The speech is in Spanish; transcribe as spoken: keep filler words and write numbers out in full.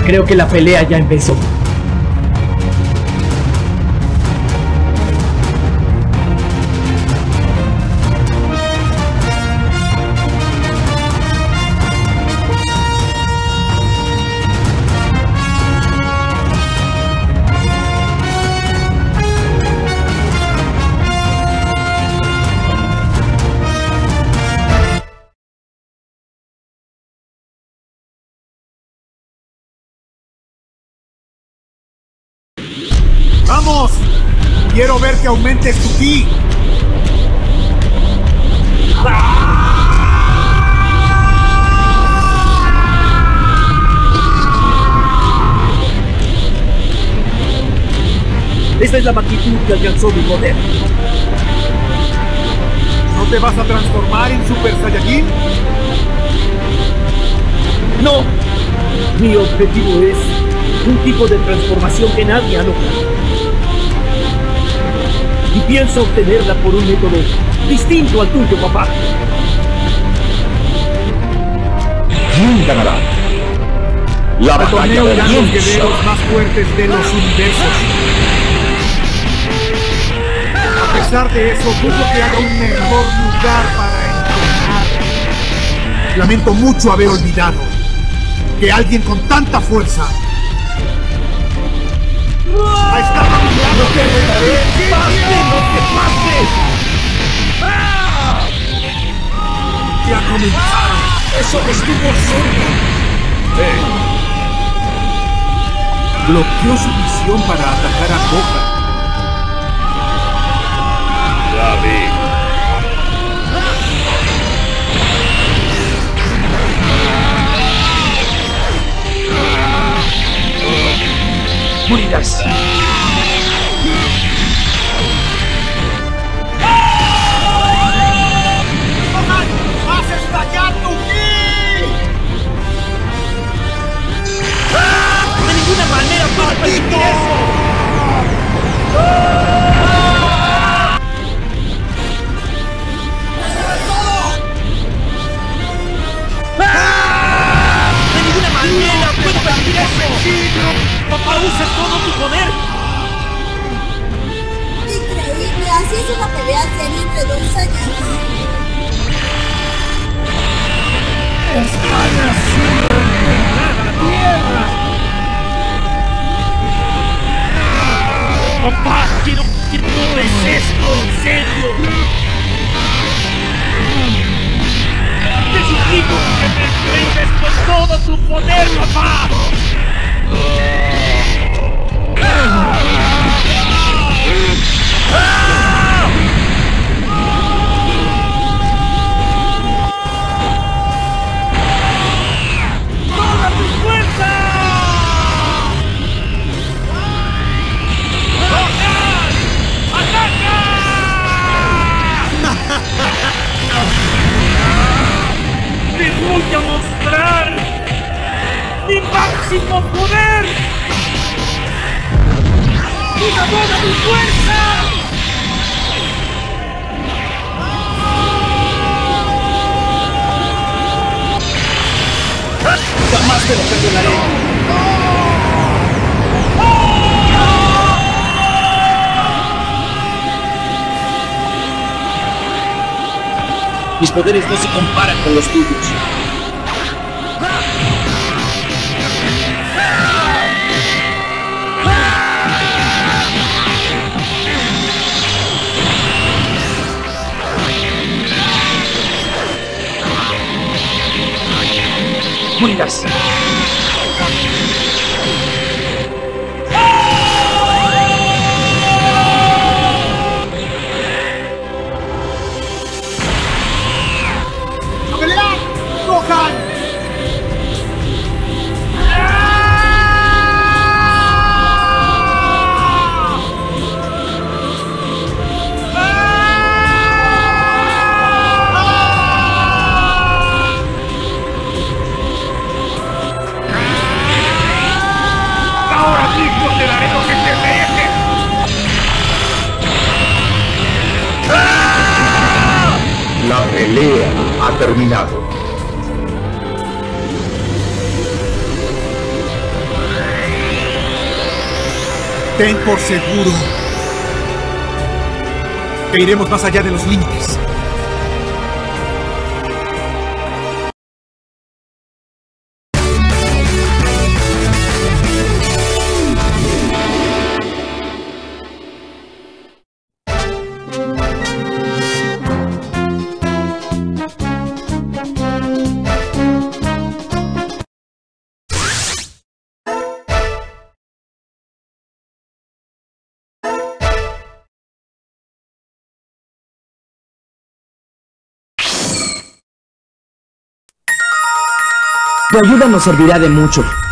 Creo que la pelea ya empezó. ¡Vamos! ¡Quiero ver que aumentes tu ki! Esta es la magnitud que alcanzó mi poder. ¿No te vas a transformar en Super Saiyajin? ¡No! Mi objetivo es un tipo de transformación que nadie ha logrado. Y pienso obtenerla por un método distinto al tuyo, papá. ¿Quién ganará? La El batalla torneo de irán los guerreros más fuertes de los universos. A pesar de eso, dudo que haga un mejor lugar para entrenar. Lamento mucho haber olvidado que alguien con tanta fuerza ha estado mirando que ¡Pase lo que pase! ya comenzaron. ¡Eso estuvo cerca! Bloqueó su visión para atacar a Gohan. Ya vi. ¡Morirás! ¡Vas a estallar tu ki! ¡De ninguna manera puedo permitir eso! ¡De ninguna manera puedo permitir eso! ¡Papá, usa todo tu poder! Increíble, así es una pelea seria entre dos Saiyajin. ¡Papá, quiero que tomes esto en serio! ¡Te suplico que me enfrentes con todo tu poder, papá! ¡Toda tu fuerza! ¡Ataca! ¡Te voy a mostrar mi máximo poder! ¡Una bola de fuerza! ¡Jamás te lo perdonaré! Mis poderes no se comparan con los tuyos. Morirás. ¡Pelea! ¡Gohan! ¡Ahora mismo te daré lo que te mereces! La pelea ha terminado. Ten por seguro que iremos más allá de los límites. Tu ayuda nos servirá de mucho.